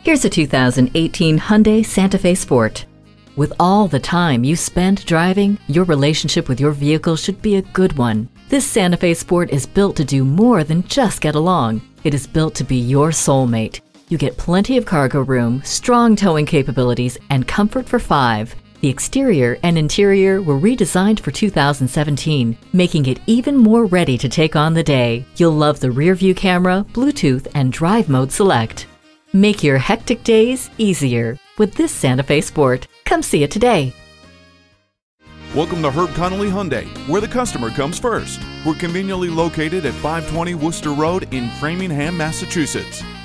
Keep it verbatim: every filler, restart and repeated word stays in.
Here's a two thousand eighteen Hyundai Santa Fe Sport. With all the time you spend driving, your relationship with your vehicle should be a good one. This Santa Fe Sport is built to do more than just get along. It is built to be your soulmate. You get plenty of cargo room, strong towing capabilities, and comfort for five. The exterior and interior were redesigned for two thousand seventeen, making it even more ready to take on the day. You'll love the rear view camera, Bluetooth, and drive mode select. Make your hectic days easier with this Santa Fe Sport. Come see it today. Welcome to Herb Connolly Hyundai, where the customer comes first. We're conveniently located at five twenty Worcester Road in Framingham, Massachusetts.